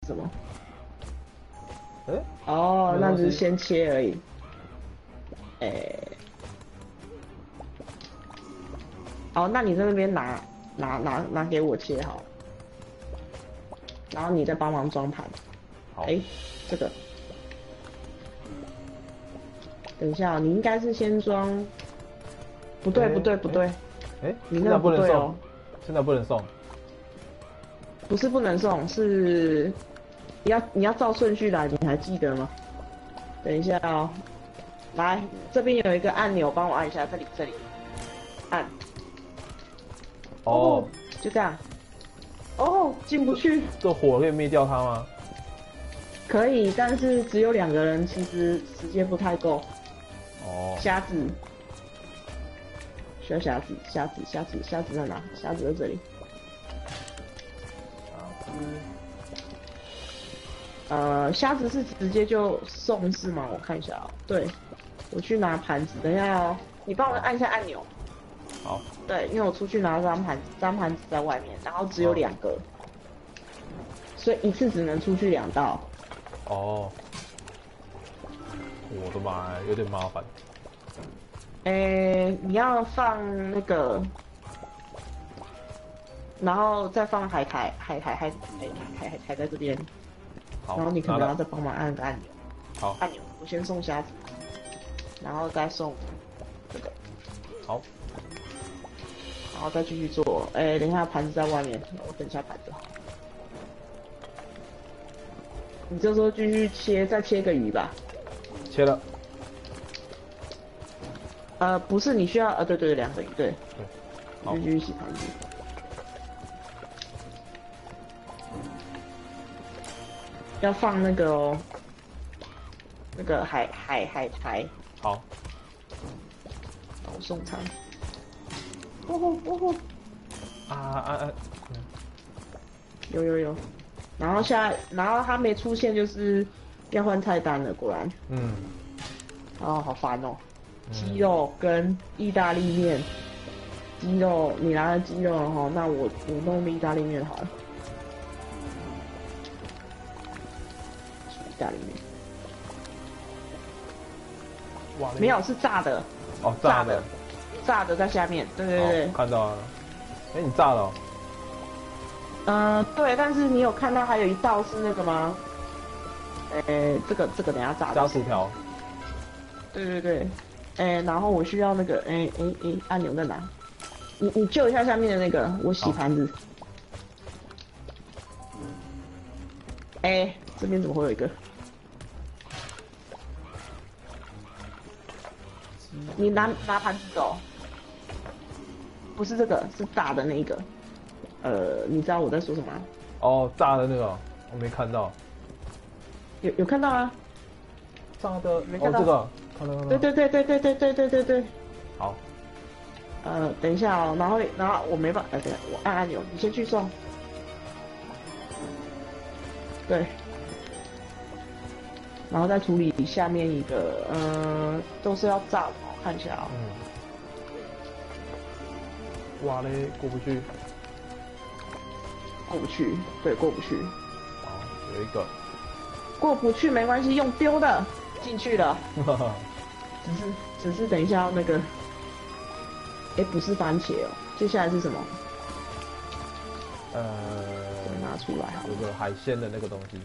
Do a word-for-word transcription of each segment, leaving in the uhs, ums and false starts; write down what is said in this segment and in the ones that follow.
什么？ 哎、欸， 哦，那只是先切而已。哎、欸，哦，那你在那边拿拿拿拿给我切好，然后你再帮忙装盘。 好。 哎、欸，这个，等一下、哦，你应该是先装。不对、欸、不对不对，哎、 欸， 你那个不对哦。 现在不能送。 不是不能送，是你要你要照顺序来，你还记得吗？等一下哦，来这边有一个按钮，帮我按一下，这里这里，按。哦，就这样。哦，进不去。 这, 这火可以灭掉它吗？ 可以，但是只有两个人，其实时间不太够。 哦。 瞎子，需要瞎子，瞎子，瞎子，瞎子在哪？瞎子在这里。呃，瞎子是直接就送是吗？我看一下哦。对，我去拿盘子，等一下哦，你帮我按一下按钮。 好。 对，因为我出去拿张盘子，张盘子在外面，然后只有两个，所以一次只能出去两道。 哦。我的妈呀，有点麻烦。 诶，你要放那个，然后再放海苔，海苔海海海海苔在这边。 好。 然后你可能要再帮忙按个按钮。 好。 按钮，我先送虾子，然后再送这个。 好。 然后再继续做。哎，等一下盘子在外面，我等一下盘子。你这时候继续切，再切个鱼吧。 切了。 呃，不是，你需要呃，对对对，两个鱼，对。 对。 继续洗盘子。要放那个哦，那个海海海苔。 好。 我送餐。哦吼哦吼。 啊啊啊！ 有有有，然后下，然后他没出现，就是要换菜单了，果然。 嗯。 哦，好烦哦。鸡肉跟意大利面。鸡肉，你拿了鸡肉哈，那我我弄意大利面好了。意大利面。 哇， 没有，是炸的。 哦，炸的。 炸的在下面，对对对。 看到了。哎、欸，你炸了、哦。 嗯、呃，对，但是你有看到还有一道是那个吗？呃、欸，这个这个等一下炸的。 加薯条。 对对对。哎、欸，然后我需要那个，哎哎哎，按钮在哪？你你救一下下面的那个，我洗盘子。哎、欸，这边怎么会有一个？你拿拿盘子走。不是这个，是炸的那一个。呃，你知道我在说什么吗？ 哦，炸的那个，我没看到。 有有看到啊？ 炸的，没看到。哦，这个，看到看到。 对对对对对对对对对对。 好。 呃，等一下哦，然后然后我没办法，呃，对，我按按钮，你先去送。对。然后再处理下面一个，呃，都是要炸的，我看一下啊、哦。 嗯。哇嘞，过不去。 过不去，对，过不去。 好，有一个。 过不去没关系，用丢的进去了。只是只是等一下要那个。哎，不是番茄哦，接下来是什么？ 呃， 拿出来好了。 有个海鲜的那个东西。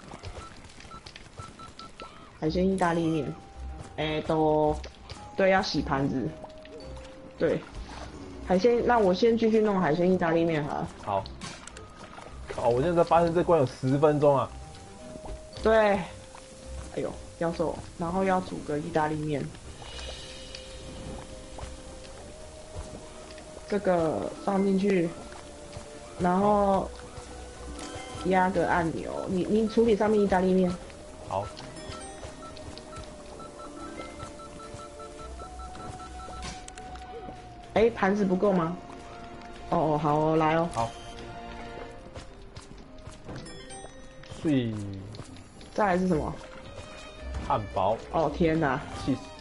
海鲜意大利面，哎，都，对，要洗盘子。对，海鲜，那我先继续弄海鲜意大利面好了。 好。哦，我现在发现这关有十分钟啊。 对。哎呦，教授，然后要煮个意大利面。这个放进去，然后压个按钮。你你处理上面意大利面。 好。 哎，盘子不够吗？哦哦，好哦，来哦。 好。碎。 再来是什么？ 汉堡。 哦天哪！ 气死。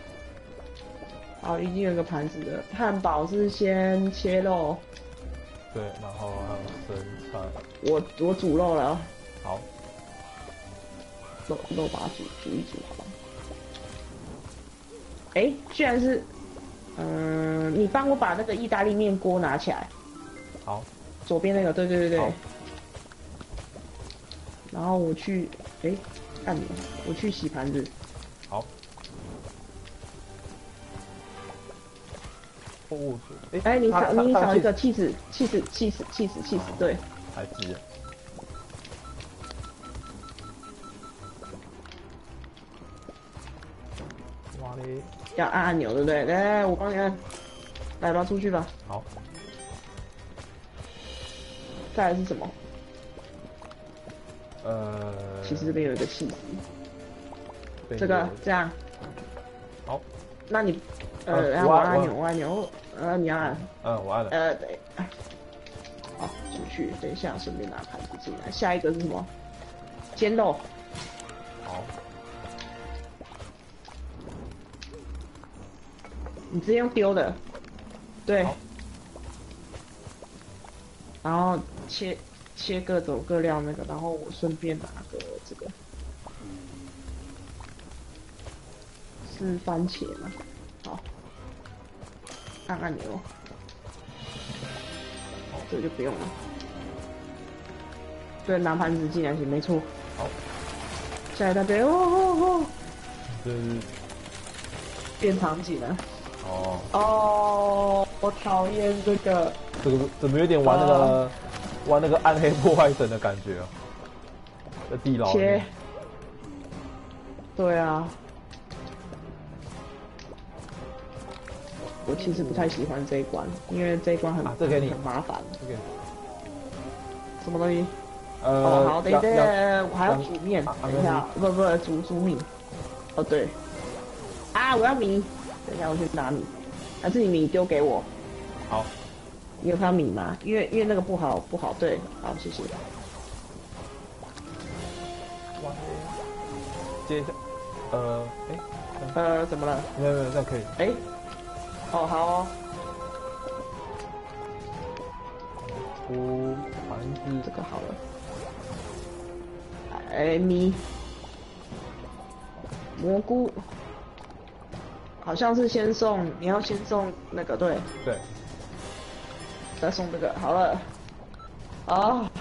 好， 已经有个盘子了。汉堡是先切肉。 对。 对，然后还有生菜。 我我煮肉了， 好， 肉肉把它煮煮一煮好吧。哎，居然是，嗯，你帮我把那个意大利面锅拿起来。 好， 左边那个，对对对对好。 然后我去，哎，按钮，我去洗盘子。 好。哦，哎哎，你少你少一个气气死气死气死气死气死，对。 太急了。哇嘞！ 要按按钮对不对？来来，我帮你按。来吧，出去吧。 好。 再来是什么？ 呃， 其实这边有一个气死。这个这样。 好。 那你，呃，然后我按钮，我按钮，呃，你要按。 嗯，我按了。 呃，对。好，出去。等一下，顺便拿盘子进来。下一个是什么？煎肉。 好。 你直接用丢的。对。然后切切各种各料那个，然后我顺便拿个这个。是番茄吗？好，按按钮。好，这个就不用了。对，拿盘子进来行，没错。 好。 下一大堆，哦哦哦。 这是变场景了。 哦。 哦，我讨厌这个。 这个怎么有点玩那个、呃、玩那个暗黑破坏神的感觉啊？在地牢里面。 对啊。我其实不太喜欢这一关，因为这一关很、 啊、这给你很麻烦。 这给你什么东西？ 呃， 哦，好，等一下，我还要煮面，等一下，不不，煮煮米。哦，对。啊，我要米，等一下我去拿米，还是你米丢给我？ 好。 你有看到米吗？因为因为那个不好不好，对，好，谢谢。 哇，接一下，呃，哎， 呃，怎么了？ 没有没有，这样可以。 哎，哦，好哦。 出盘子， 这个好了。哎，米，蘑菇，好像是先送，你要先送那个对。 对。 再送这个好了。啊。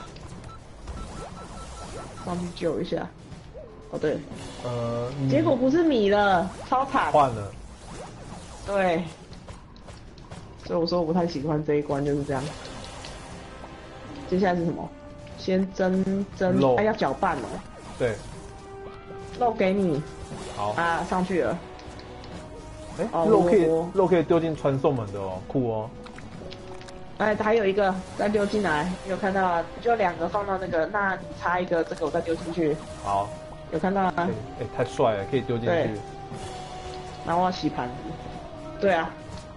上去救一下。哦对。 呃。 结果不是米了，超惨。 换了。 对。所以我说我不太喜欢这一关，就是这样。接下来是什么？先蒸蒸，哎、啊，要搅拌哦。 对。 肉给你。 好。 啊，上去了。 哎、欸，哦、肉可以肉可以丢进传送门的哦，酷哦。 哎，还有一个再丢进来，有看到啊？就两个放到那个，那你插一个，这个我再丢进去。 好。 有看到啊？ 哎、欸欸，太帅了，可以丢进去。 然后我要洗盘子。对啊。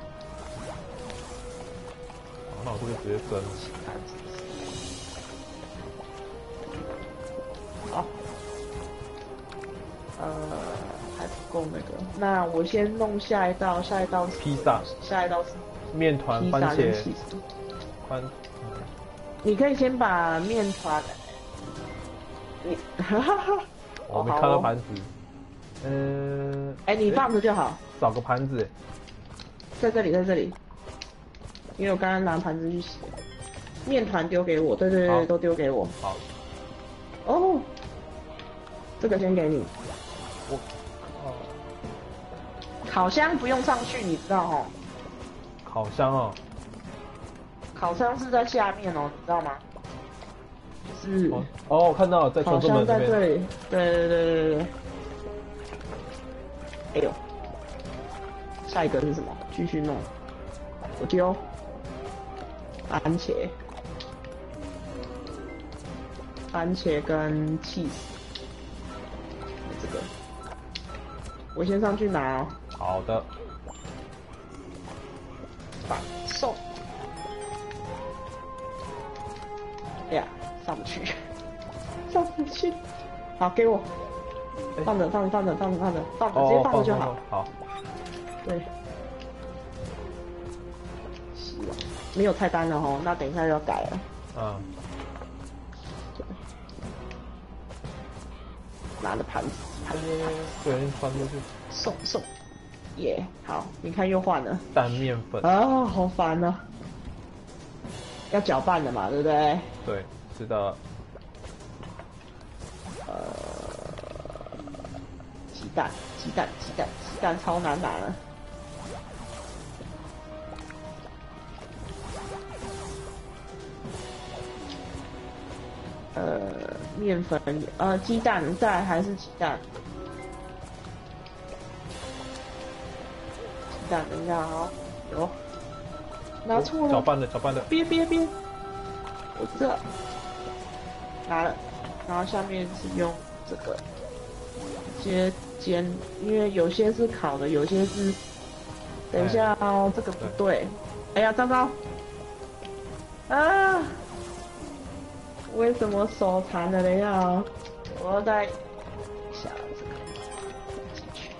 好，那我这个直接蒸。 洗盘子。好。呃，还不够那个，那我先弄下一道，下一道是披萨。 下一道是。 面团、番茄、番， 你可以先把面团，你，哈哈哈， 我没看到盘子，嗯， 哎，你放着就好， 找个盘子， 在这里，在这里，因为我刚刚拿盘子去洗，面团丢给我，对对对，都丢给我， 好， 哦，这个先给你， 我，哦， 烤箱不用上去，你知道哦。 烤箱哦， 烤箱是在下面哦，你知道吗？就是哦，哦，我看到了，在传送门那边。 烤箱在这里，对对对对对。哎呦，下一个是什么？继续弄，我丢番茄，番茄跟 cheese， 这个，我先上去拿哦。 好的。 反送。哎呀，上不去，上不去。好，给我。放着，放着，放着，放着，放着，放着，直接放着就好。 好。 对。希望。 没有菜单了吼，那等一下就要改了。 啊。 拿着盘子，盘子， 不小心穿过去。 送送，耶、yeah, 好，你看又换了。 蛋面粉。 啊，好烦啊！要搅拌的嘛，对不对？ 对，是的。 呃，鸡蛋，鸡蛋，鸡蛋，鸡蛋超难拿的。呃，面粉，呃，鸡蛋，再来还是鸡蛋。鸡蛋，等一下啊，有，拿错了。 搅拌的，搅拌的。 别别别，我这拿了，然后下面是用这个直接煎，因为有些是烤的，有些是。等一下哦，这个不对。哎呀，糟糕！啊！为什么手残了？等一下哦，我要再下这个进去。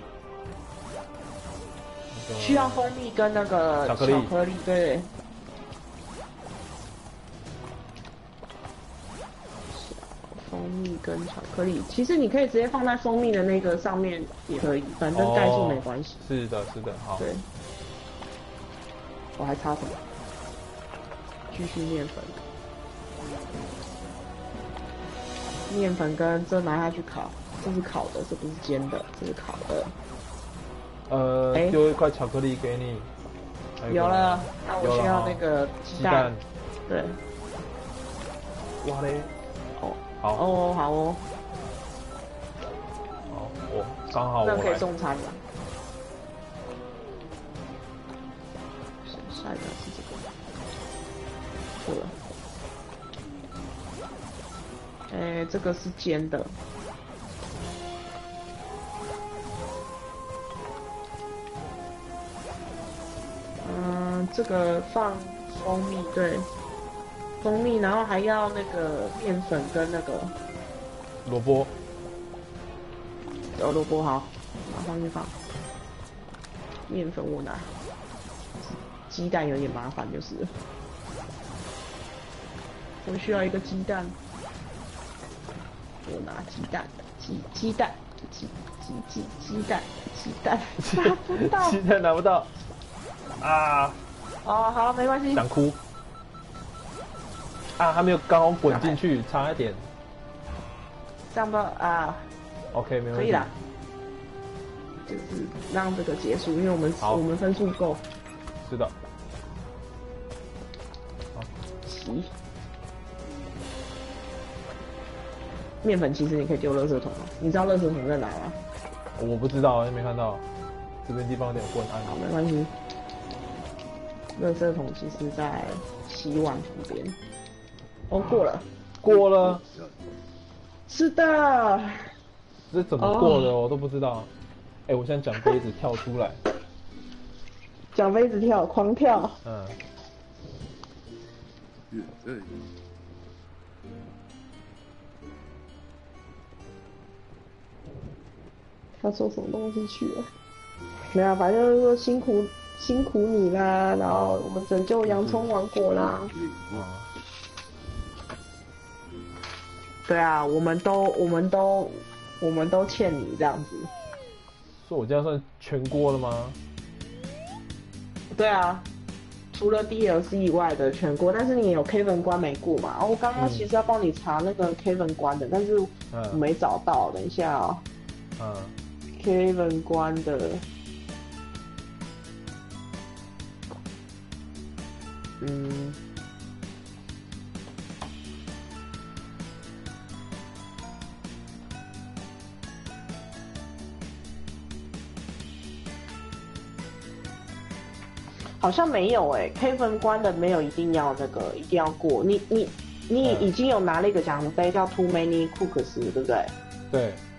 需要蜂蜜跟那个巧克力，巧克力对。蜂蜜跟巧克力，其实你可以直接放在蜂蜜的那个上面也可以，反正盖住没关系。 哦、是的，是的，好。 对。我还差什么？继续面粉。面粉跟这拿下去烤，这是烤的，这不是煎的，这是烤的。 呃，欸、丢一块巧克力给你。 有了，那我需要那个鸡蛋。蛋对。 哇嘞！ 哦， 好哦，好哦。 好，我刚好我这样可以送餐了。下一个是这个。错了。哎、欸，这个是煎的。嗯，这个放蜂蜜，对，蜂蜜，然后还要那个面粉跟那个萝卜。 有萝卜好，马上去放。面粉我拿，鸡蛋有点麻烦，就是。我需要一个鸡蛋。我拿鸡蛋，鸡鸡蛋，鸡鸡鸡鸡蛋，鸡蛋拿不到， 鸡蛋拿不到，啊！ 哦，好，没关系。 想哭啊！还没有刚好滚进去，差一点。 这样吧，啊 ，OK， 没问题。 可以啦，就是让这个结束，因为我们我们分数够。 是的。 好，洗。面粉其实你可以丢垃圾桶哦，你知道垃圾桶在哪吗？ 我不知道，没看到。这边地方有点昏暗。 好，没关系。垃圾桶其实在洗碗旁边。哦，过了， 过了。 是的。 这怎么过的、哦、我都不知道。哎、欸，我现在奖杯子跳出来。 奖杯子跳，狂跳。 嗯。 他说什么东西去了？没有，反正就是说辛苦辛苦你啦，然后我们拯救洋葱王国啦。嗯、对啊，我们都我们都我们都欠你这样子。 所以我这样算全锅了吗？ 对啊，除了 D L C 以外的全锅，但是你有 Kevin 关没过嘛？哦，我刚刚其实要帮你查那个 Kevin 关的，但是我没找到，等一下哦。 嗯。 Kevin 关的，嗯，好像没有哎、欸、，Kevin 关的没有一定要那个一定要过，你你你已经有拿了一个奖杯叫 Too Many Cooks， 对不对？ 对。